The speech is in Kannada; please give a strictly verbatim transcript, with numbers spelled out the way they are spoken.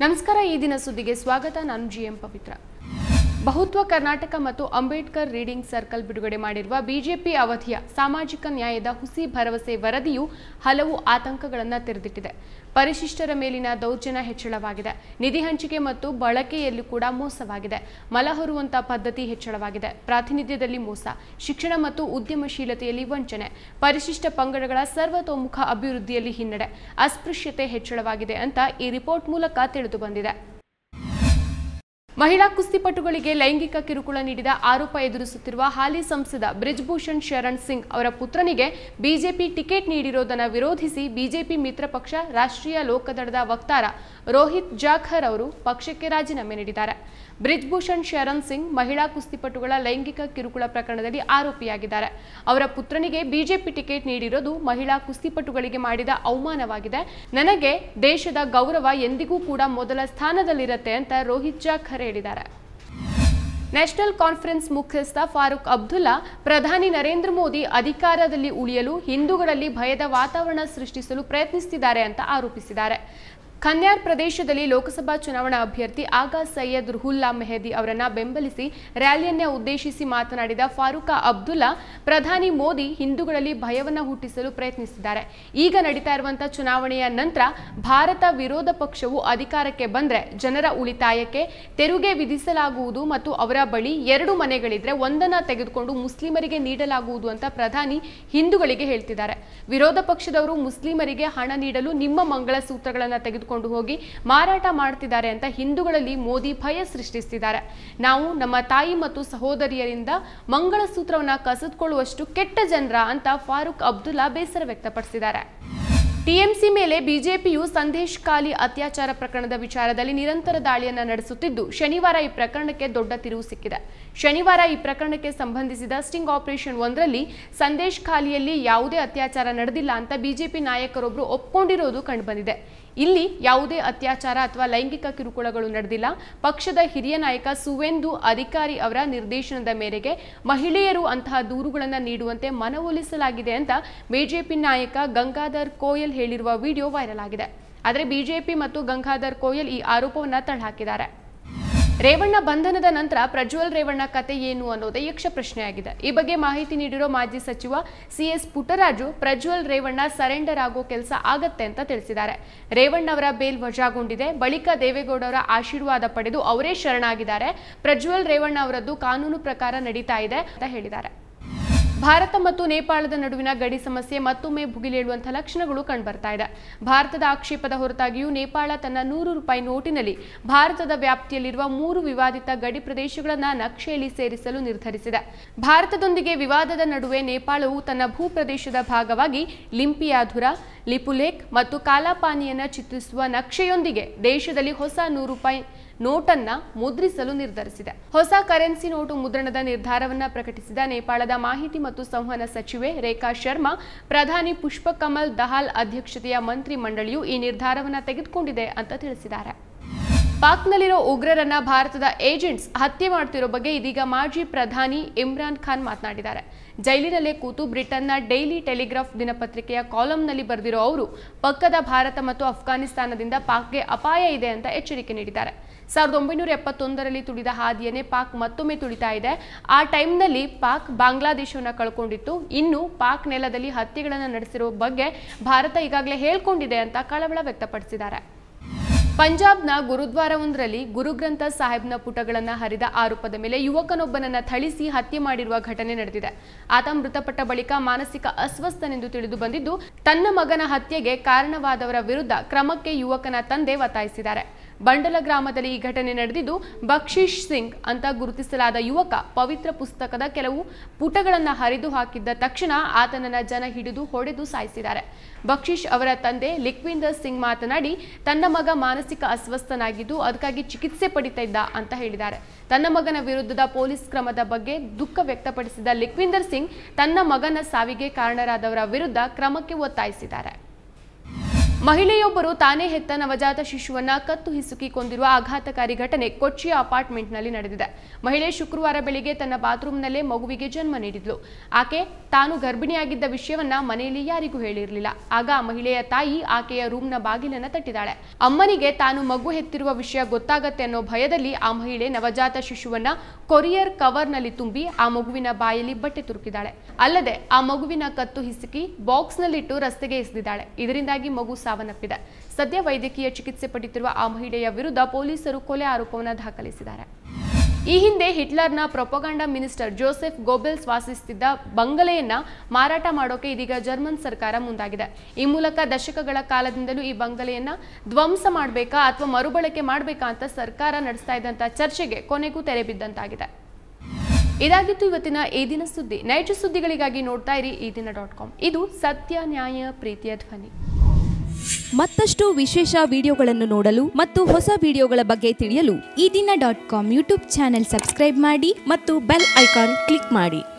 ನಮಸ್ಕಾರ ಈ ದಿನ ಸುದ್ದಿಗೆ ಸ್ವಾಗತ ನಾನು ಜಿಎಂ ಪವಿತ್ರ ಬಹುತ್ವ ಕರ್ನಾಟಕ ಮತ್ತು ಅಂಬೇಡ್ಕರ್ ರೀಡಿಂಗ್ ಸರ್ಕಲ್ ಬಿಡುಗಡೆ ಮಾಡಿರುವ ಬಿಜೆಪಿ ಅವಧಿಯ ಸಾಮಾಜಿಕ ನ್ಯಾಯದ ಹುಸಿ ಭರವಸೆ ವರದಿಯು ಹಲವು ಆತಂಕಗಳನ್ನು ತೆರೆದಿಟ್ಟಿದೆ. ಪರಿಶಿಷ್ಟರ ಮೇಲಿನ ದೌರ್ಜನ್ಯ ಹೆಚ್ಚಳವಾಗಿದೆ, ನಿಧಿ ಹಂಚಿಕೆ ಮತ್ತು ಬಳಕೆಯಲ್ಲಿ ಕೂಡ ಮೋಸವಾಗಿದೆ, ಮಲಹೊರುವಂತ ಪದ್ಧತಿ ಹೆಚ್ಚಳವಾಗಿದೆ, ಪ್ರಾತಿನಿಧ್ಯದಲ್ಲಿ ಮೋಸ, ಶಿಕ್ಷಣ ಮತ್ತು ಉದ್ಯಮಶೀಲತೆಯಲ್ಲಿ ವಂಚನೆ, ಪರಿಶಿಷ್ಟ ಪಂಗಡಗಳ ಸರ್ವತೋಮುಖ ಅಭಿವೃದ್ಧಿಯಲ್ಲಿ ಹಿನ್ನಡೆ, ಅಸ್ಪೃಶ್ಯತೆ ಹೆಚ್ಚಳವಾಗಿದೆ ಅಂತ ಈ ರಿಪೋರ್ಟ್ ಮೂಲಕ ತಿಳಿದು ಬಂದಿದೆ. ಮಹಿಳಾ ಕುಸ್ತಿಪಟುಗಳಿಗೆ ಲೈಂಗಿಕ ಕಿರುಕುಳ ನೀಡಿದ ಆರೋಪ ಎದುರಿಸುತ್ತಿರುವ ಹಾಲಿ ಸಂಸದ ಬ್ರಿಜ್ಭೂಷಣ್ ಶರಣ್ ಸಿಂಗ್ ಅವರ ಪುತ್ರನಿಗೆ ಬಿಜೆಪಿ ಟಿಕೆಟ್ ನೀಡಿರೋದನ್ನು ವಿರೋಧಿಸಿ ಬಿಜೆಪಿ ಮಿತ್ರ ಪಕ್ಷ ರಾಷ್ಟ್ರೀಯ ಲೋಕದಳದ ವಕ್ತಾರ ರೋಹಿತ್ ಜಾಖರ್ ಅವರು ಪಕ್ಷಕ್ಕೆ ರಾಜೀನಾಮೆ ನೀಡಿದ್ದಾರೆ. ಬ್ರಿಜ್ಭೂಷಣ್ ಶರಣ್ ಸಿಂಗ್ ಮಹಿಳಾ ಕುಸ್ತಿಪಟುಗಳ ಲೈಂಗಿಕ ಕಿರುಕುಳ ಪ್ರಕರಣದಲ್ಲಿ ಆರೋಪಿಯಾಗಿದ್ದಾರೆ. ಅವರ ಪುತ್ರನಿಗೆ ಬಿಜೆಪಿ ಟಿಕೆಟ್ ನೀಡಿರೋದು ಮಹಿಳಾ ಕುಸ್ತಿಪಟುಗಳಿಗೆ ಮಾಡಿದ ಅವಮಾನವಾಗಿದೆ. ನನಗೆ ದೇಶದ ಗೌರವ ಎಂದಿಗೂ ಕೂಡ ಮೊದಲ ಸ್ಥಾನದಲ್ಲಿರುತ್ತೆ ಅಂತ ರೋಹಿತ್ ಜಾಖರ್ ಹೇಳಿದ್ದಾರೆ. ನ್ಯಾಷನಲ್ ಕಾನ್ಫರೆನ್ಸ್ ಮುಖ್ಯಸ್ಥ ಫಾರೂಕ್ ಅಬ್ದುಲ್ಲಾ ಪ್ರಧಾನಿ ನರೇಂದ್ರ ಮೋದಿ ಅಧಿಕಾರದಲ್ಲಿ ಉಳಿಯಲು ಹಿಂದೂಗಳಲ್ಲಿ ಭಯದ ವಾತಾವರಣ ಸೃಷ್ಟಿಸಲು ಪ್ರಯತ್ನಿಸುತ್ತಿದ್ದಾರೆ ಅಂತ ಆರೋಪಿಸಿದ್ದಾರೆ. ಖನ್ಯಾರ್ ಪ್ರದೇಶದಲ್ಲಿ ಲೋಕಸಭಾ ಚುನಾವಣಾ ಅಭ್ಯರ್ಥಿ ಆಗಾ ಸೈಯದ್ ರುಹುಲ್ಲಾ ಮೆಹದಿ ಅವರನ್ನ ಬೆಂಬಲಿಸಿ ರ್ಯಾಲಿಯನ್ನ ಉದ್ದೇಶಿಸಿ ಮಾತನಾಡಿದ ಫಾರೂಕ್ ಅಬ್ದುಲ್ಲಾ ಪ್ರಧಾನಿ ಮೋದಿ ಹಿಂದೂಗಳಲ್ಲಿ ಭಯವನ್ನು ಹುಟ್ಟಿಸಲು ಪ್ರಯತ್ನಿಸಿದ್ದಾರೆ. ಈಗ ನಡೀತಾ ಇರುವಂತಹ ಚುನಾವಣೆಯ ನಂತರ ಭಾರತ ವಿರೋಧ ಪಕ್ಷವು ಅಧಿಕಾರಕ್ಕೆ ಬಂದ್ರೆ ಜನರ ಉಳಿತಾಯಕ್ಕೆ ತೆರಿಗೆ ವಿಧಿಸಲಾಗುವುದು ಮತ್ತು ಅವರ ಬಳಿ ಎರಡು ಮನೆಗಳಿದ್ರೆ ಒಂದನ್ನ ತೆಗೆದುಕೊಂಡು ಮುಸ್ಲಿಮರಿಗೆ ನೀಡಲಾಗುವುದು ಅಂತ ಪ್ರಧಾನಿ ಹಿಂದೂಗಳಿಗೆ ಹೇಳ್ತಿದ್ದಾರೆ. ವಿರೋಧ ಪಕ್ಷದವರು ಮುಸ್ಲಿಮರಿಗೆ ಹಣ ನೀಡಲು ನಿಮ್ಮ ಮಂಗಳಸೂತ್ರಗಳನ್ನು ತೆಗೆದು ಕೊಂಡು ಹೋಗಿ ಮಾರಾಟ ಮಾಡ್ತಿದ್ದಾರೆ ಅಂತ ಹಿಂದೂಗಳಲ್ಲಿ ಮೋದಿ ಭಯ ಸೃಷ್ಟಿಸುತ್ತಿದ್ದಾರೆ. ನಾವು ನಮ್ಮ ತಾಯಿ ಮತ್ತು ಸಹೋದರಿಯರಿಂದ ಮಂಗಳಸೂತ್ರವನ್ನ ಕಸಿದುಕೊಳ್ಳುವಷ್ಟು ಕೆಟ್ಟ ಜನರ ಅಂತ ಫಾರೂಕ್ ಅಬ್ದುಲ್ಲಾ ಬೇಸರ ವ್ಯಕ್ತಪಡಿಸಿದ್ದಾರೆ. ಟಿಎಂಸಿ ಮೇಲೆ ಬಿಜೆಪಿಯು ಸಂದೇಶ್ ಖಾಲಿ ಅತ್ಯಾಚಾರ ಪ್ರಕರಣದ ವಿಚಾರದಲ್ಲಿ ನಿರಂತರ ದಾಳಿಯನ್ನು ನಡೆಸುತ್ತಿದ್ದು ಶನಿವಾರ ಈ ಪ್ರಕರಣಕ್ಕೆ ದೊಡ್ಡ ತಿರುವು ಸಿಕ್ಕಿದೆ. ಶನಿವಾರ ಈ ಪ್ರಕರಣಕ್ಕೆ ಸಂಬಂಧಿಸಿದ ಸ್ಟಿಂಗ್ ಆಪರೇಷನ್ ಒಂದರಲ್ಲಿ ಸಂದೇಶ್ ಖಾಲಿಯಲ್ಲಿ ಯಾವುದೇ ಅತ್ಯಾಚಾರ ನಡೆದಿಲ್ಲ ಅಂತ ಬಿಜೆಪಿ ನಾಯಕರೊಬ್ಬರು ಒಪ್ಕೊಂಡಿರೋದು ಕಂಡುಬಂದಿದೆ. ಇಲ್ಲಿ ಯಾವುದೇ ಅತ್ಯಾಚಾರ ಅಥವಾ ಲೈಂಗಿಕ ಕಿರುಕುಳಗಳು ನಡೆದಿಲ್ಲ. ಪಕ್ಷದ ಹಿರಿಯ ನಾಯಕ ಸುವೇಂದು ಅಧಿಕಾರಿ ಅವರ ನಿರ್ದೇಶನದ ಮೇರೆಗೆ ಮಹಿಳೆಯರು ಅಂತಹ ದೂರುಗಳನ್ನು ನೀಡುವಂತೆ ಮನವೊಲಿಸಲಾಗಿದೆ ಅಂತ ಬಿಜೆಪಿ ನಾಯಕ ಗಂಗಾಧರ್ ಕೋಯಲ್ ಹೇಳಿರುವ ವಿಡಿಯೋ ವೈರಲ್ ಆಗಿದೆ. ಆದರೆ ಬಿಜೆಪಿ ಮತ್ತು ಗಂಗಾಧರ್ ಕೋಯಲ್ ಈ ಆರೋಪವನ್ನು ತಳ್ಳಹಾಕಿದ್ದಾರೆ. ರೇವಣ್ಣ ಬಂಧನದ ನಂತರ ಪ್ರಜ್ವಲ್ ರೇವಣ್ಣ ಕತೆ ಏನು ಅನ್ನೋದೇ ಯಕ್ಷ ಪ್ರಶ್ನೆಯಾಗಿದೆ. ಈ ಬಗ್ಗೆ ಮಾಹಿತಿ ನೀಡಿರೋ ಮಾಜಿ ಸಚಿವ ಸಿಎಸ್ ಪುಟ್ಟರಾಜು ಪ್ರಜ್ವಲ್ ರೇವಣ್ಣ ಸರೆಂಡರ್ ಆಗೋ ಕೆಲಸ ಆಗತ್ತೆ ಅಂತ ತಿಳಿಸಿದ್ದಾರೆ. ರೇವಣ್ಣ ಅವರ ಬೇಲ್ ವಜಾಗೊಂಡಿದೆ, ಬಳಿಕ ದೇವೇಗೌಡರ ಆಶೀರ್ವಾದ ಪಡೆದು ಅವರೇ ಶರಣಾಗಿದ್ದಾರೆ. ಪ್ರಜ್ವಲ್ ರೇವಣ್ಣ ಅವರದ್ದು ಕಾನೂನು ಪ್ರಕಾರ ನಡೀತಾ ಇದೆ ಅಂತ ಹೇಳಿದ್ದಾರೆ. ಭಾರತ ಮತ್ತು ನೇಪಾಳದ ನಡುವಿನ ಗಡಿ ಸಮಸ್ಯೆ ಮತ್ತೊಮ್ಮೆ ಭುಗಿಲೇಳುವಂತಹ ಲಕ್ಷಣಗಳು ಕಂಡುಬರ್ತಾ ಇದೆ. ಭಾರತದ ಆಕ್ಷೇಪದ ಹೊರತಾಗಿಯೂ ನೇಪಾಳ ತನ್ನ ನೂರು ರೂಪಾಯಿ ನೋಟಿನಲ್ಲಿ ಭಾರತದ ವ್ಯಾಪ್ತಿಯಲ್ಲಿರುವ ಮೂರು ವಿವಾದಿತ ಗಡಿ ಪ್ರದೇಶಗಳನ್ನು ನಕ್ಷೆಯಲ್ಲಿ ಸೇರಿಸಲು ನಿರ್ಧರಿಸಿದೆ. ಭಾರತದೊಂದಿಗೆ ವಿವಾದದ ನಡುವೆ ನೇಪಾಳವು ತನ್ನ ಭೂಪ್ರದೇಶದ ಭಾಗವಾಗಿ ಲಿಂಪಿಯಾಧುರ, ಲಿಪುಲೇಖ್ ಮತ್ತು ಕಾಲಾಪಾನಿಯನ್ನು ಚಿತ್ರಿಸುವ ನಕ್ಷೆಯೊಂದಿಗೆ ದೇಶದಲ್ಲಿ ಹೊಸ ನೂರು ರೂಪಾಯಿ ನೋಟನ್ನ ಮುದ್ರಿಸಲು ನಿರ್ಧರಿಸಿದೆ. ಹೊಸ ಕರೆನ್ಸಿ ನೋಟು ಮುದ್ರಣದ ನಿರ್ಧಾರವನ್ನ ಪ್ರಕಟಿಸಿದ ನೇಪಾಳದ ಮಾಹಿತಿ ಮತ್ತು ಸಂವಹನ ಸಚಿವೆ ರೇಖಾ ಶರ್ಮಾ, ಪ್ರಧಾನಿ ಪುಷ್ಪಕಮಲ್ ದಹಾಲ್ ಅಧ್ಯಕ್ಷತೆಯ ಮಂತ್ರಿ ಮಂಡಳಿಯು ಈ ನಿರ್ಧಾರವನ್ನ ತೆಗೆದುಕೊಂಡಿದೆ ಅಂತ ತಿಳಿಸಿದ್ದಾರೆ. ಪಾಕ್ನಲ್ಲಿರೋ ಉಗ್ರರನ್ನ ಭಾರತದ ಏಜೆಂಟ್ಸ್ ಹತ್ಯೆ ಮಾಡ್ತಿರೋ ಬಗ್ಗೆ ಇದೀಗ ಮಾಜಿ ಪ್ರಧಾನಿ ಇಮ್ರಾನ್ ಖಾನ್ ಮಾತನಾಡಿದ್ದಾರೆ. ಜೈಲಿನಲ್ಲೇ ಕೂತು ಬ್ರಿಟನ್ನ ಡೈಲಿ ಟೆಲಿಗ್ರಾಫ್ ದಿನಪತ್ರಿಕೆಯ ಕಾಲಂನಲ್ಲಿ ಬರೆದಿರೋ ಅವರು ಪಕ್ಕದ ಭಾರತ ಮತ್ತು ಅಫ್ಘಾನಿಸ್ತಾನದಿಂದ ಪಾಕ್ಗೆ ಅಪಾಯ ಇದೆ ಅಂತ ಎಚ್ಚರಿಕೆ ನೀಡಿದ್ದಾರೆ. ಸಾವಿರದ ಒಂಬೈನೂರ ಎಪ್ಪತ್ತೊಂದರಲ್ಲಿ ತುಳಿದ ಹಾದಿಯನ್ನೇ ಪಾಕ್ ಮತ್ತೊಮ್ಮೆ ತುಳಿತಾ ಇದೆ. ಆ ಟೈಮ್ನಲ್ಲಿ ಪಾಕ್ ಬಾಂಗ್ಲಾದೇಶವನ್ನು ಕಳ್ಕೊಂಡಿತ್ತು. ಇನ್ನು ಪಾಕ್ ನೆಲದಲ್ಲಿ ಹತ್ಯೆಗಳನ್ನು ನಡೆಸಿರೋ ಬಗ್ಗೆ ಭಾರತ ಈಗಾಗಲೇ ಹೇಳ್ಕೊಂಡಿದೆ ಅಂತ ಕಳವಳ ವ್ಯಕ್ತಪಡಿಸಿದ್ದಾರೆ. ಪಂಜಾಬ್ನ ಗುರುದ್ವಾರವೊಂದರಲ್ಲಿ ಗುರುಗ್ರಂಥ ಸಾಹೇಬ್ನ ಪುಟಗಳನ್ನು ಹರಿದ ಆರೋಪದ ಮೇಲೆ ಯುವಕನೊಬ್ಬನನ್ನ ಥಳಿಸಿ ಹತ್ಯೆ ಮಾಡಿರುವ ಘಟನೆ ನಡೆದಿದೆ. ಆತ ಮೃತಪಟ್ಟ ಬಳಿಕ ಮಾನಸಿಕ ಅಸ್ವಸ್ಥನೆಂದು ತಿಳಿದು ಬಂದಿದ್ದು ತನ್ನ ಮಗನ ಹತ್ಯೆಗೆ ಕಾರಣವಾದವರ ವಿರುದ್ಧ ಕ್ರಮಕ್ಕೆ ಯುವಕನ ತಂದೆ ಒತ್ತಾಯಿಸಿದ್ದಾರೆ. ಬಂಡಲ ಗ್ರಾಮದಲ್ಲಿ ಈ ಘಟನೆ ನಡೆದಿದ್ದು ಬಕ್ಷೀಶ್ ಸಿಂಗ್ ಅಂತ ಗುರುತಿಸಲಾದ ಯುವಕ ಪವಿತ್ರ ಪುಸ್ತಕದ ಕೆಲವು ಪುಟಗಳನ್ನು ಹರಿದು ಹಾಕಿದ್ದ ತಕ್ಷಣ ಆತನನ್ನ ಜನ ಹಿಡಿದು ಹೊಡೆದು ಸಾಯಿಸಿದ್ದಾರೆ. ಬಕ್ಷೀಶ್ ಅವರ ತಂದೆ ಲಿಕ್ವಿಂದರ್ ಸಿಂಗ್ ಮಾತನಾಡಿ ತನ್ನ ಮಗ ಮಾನಸಿಕ ಅಸ್ವಸ್ಥನಾಗಿದ್ದು ಅದಕ್ಕಾಗಿ ಚಿಕಿತ್ಸೆ ಪಡಿತಾ ಇದ್ದ ಅಂತ ಹೇಳಿದ್ದಾರೆ. ತನ್ನ ಮಗನ ವಿರುದ್ಧದ ಪೊಲೀಸ್ ಕ್ರಮದ ಬಗ್ಗೆ ದುಃಖ ವ್ಯಕ್ತಪಡಿಸಿದ ಲಿಕ್ವಿಂದರ್ ಸಿಂಗ್ ತನ್ನ ಮಗನ ಸಾವಿಗೆ ಕಾರಣರಾದವರ ವಿರುದ್ಧ ಕ್ರಮಕ್ಕೆ ಒತ್ತಾಯಿಸಿದ್ದಾರೆ. ಮಹಿಳೆಯೊಬ್ಬರು ತಾನೇ ಹೆತ್ತ ನವಜಾತ ಶಿಶುವನ್ನ ಕತ್ತು ಹಿಸುಕಿ ಕೊಂದಿರುವ ಆಘಾತಕಾರಿ ಘಟನೆ ಕೊಚ್ಚಿಯ ಅಪಾರ್ಟ್ಮೆಂಟ್ನಲ್ಲಿ ನಡೆದಿದೆ. ಮಹಿಳೆ ಶುಕ್ರವಾರ ಬೆಳಿಗ್ಗೆ ತನ್ನ ಬಾತ್ರೂಮ್ನಲ್ಲೇ ಮಗುವಿಗೆ ಜನ್ಮ ನೀಡಿದ್ಲು. ಆಕೆ ತಾನು ಗರ್ಭಿಣಿಯಾಗಿದ್ದ ವಿಷಯವನ್ನ ಮನೆಯಲ್ಲಿ ಯಾರಿಗೂ ಹೇಳಿರಲಿಲ್ಲ. ಆಗ ಮಹಿಳೆಯ ತಾಯಿ ಆಕೆಯ ರೂಮ್ನ ಬಾಗಿಲನ್ನ ತಟ್ಟಿದಾಳೆ. ಅಮ್ಮನಿಗೆ ತಾನು ಮಗು ಹೆತ್ತಿರುವ ವಿಷಯ ಗೊತ್ತಾಗತ್ತೆ ಅನ್ನೋ ಭಯದಲ್ಲಿ ಆ ಮಹಿಳೆ ನವಜಾತ ಶಿಶುವನ್ನ ಕೊರಿಯರ್ ಕವರ್ನಲ್ಲಿ ತುಂಬಿ ಆ ಮಗುವಿನ ಬಾಯಲ್ಲಿ ಬಟ್ಟೆ ತುರುಕಿದಾಳೆ. ಅಲ್ಲದೆ ಆ ಮಗುವಿನ ಕತ್ತು ಹಿಸುಕಿ ಬಾಕ್ಸ್ನಲ್ಲಿಟ್ಟು ರಸ್ತೆಗೆ ಎಸೆದಿದ್ದಾಳೆ. ಇದರಿಂದಾಗಿ ಮಗು ಸಾವನ್ನಪ್ಪಿದೆ. ಸದ್ಯ ವೈದ್ಯಕೀಯ ಚಿಕಿತ್ಸೆ ಪಡೆಯುತ್ತಿರುವ ಆ ಮಹಿಳೆಯ ವಿರುದ್ಧ ಪೊಲೀಸರು ಕೊಲೆ ಆರೋಪವನ್ನು ದಾಖಲಿಸಿದ್ದಾರೆ. ಈ ಹಿಂದೆ ಹಿಟ್ಲರ್ನ ಪ್ರೊಪಗಂಡಾ ಮಿನಿಸ್ಟರ್ ಜೋಸೆಫ್ ಗೋಬೆಲ್ಸ್ ವಾಸಿಸುತ್ತಿದ್ದ ಬಂಗಲೆಯನ್ನ ಮಾರಾಟ ಮಾಡೋಕೆ ಇದೀಗ ಜರ್ಮನ್ ಸರ್ಕಾರ ಮುಂದಾಗಿದೆ. ಈ ಮೂಲಕ ದಶಕಗಳ ಕಾಲದಿಂದಲೂ ಈ ಬಂಗಲೆಯನ್ನ ಧ್ವಂಸ ಮಾಡಬೇಕಾ ಅಥವಾ ಮರುಬಳಕೆ ಮಾಡಬೇಕಾ ಅಂತ ಸರ್ಕಾರ ನಡೆಸ್ತಾ ಇದ್ದಂತ ಚರ್ಚೆಗೆ ಕೊನೆಗೂ ತೆರೆ ಬಿದ್ದಂತಾಗಿದೆ. ಇದಾಗಿತ್ತು ಇವತ್ತಿನ ಈ ದಿನ ಸುದ್ದಿ. ನೈಜ ಸುದ್ದಿಗಳಿಗಾಗಿ ನೋಡ್ತಾ ಇರಿ ಈ ದಿನ ಡಾಟ್ ಕಾಮ್. ಇದು ಸತ್ಯ, ನ್ಯಾಯ, ಪ್ರೀತಿಯ ಧ್ವನಿ. ಮತ್ತಷ್ಟು ವಿಶೇಷ ವಿಡಿಯೋಗಳನ್ನು ನೋಡಲು ಮತ್ತು ಹೊಸ ವಿಡಿಯೋಗಳ ಬಗ್ಗೆ ತಿಳಿಯಲು Ee Dina dot com YouTube channel subscribe ಮಾಡಿ ಮತ್ತು ಬೆಲ್ ಐಕಾನ್ ಕ್ಲಿಕ್ ಮಾಡಿ.